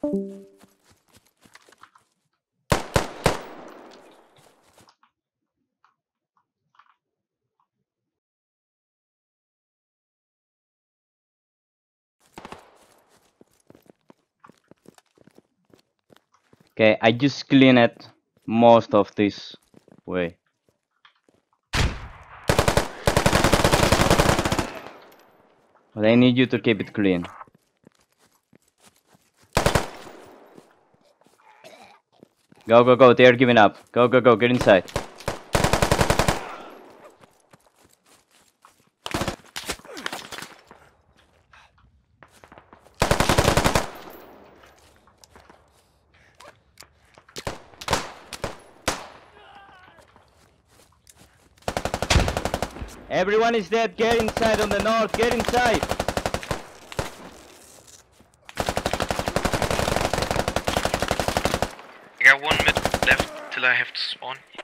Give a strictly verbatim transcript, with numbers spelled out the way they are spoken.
Okay, I just clean it most of this way. But I need you to keep it clean. Go, go, go. They're giving up. Go, go, go. Get inside. Everyone is dead. Get inside on the north. Get inside. I got one mid left till I have to spawn.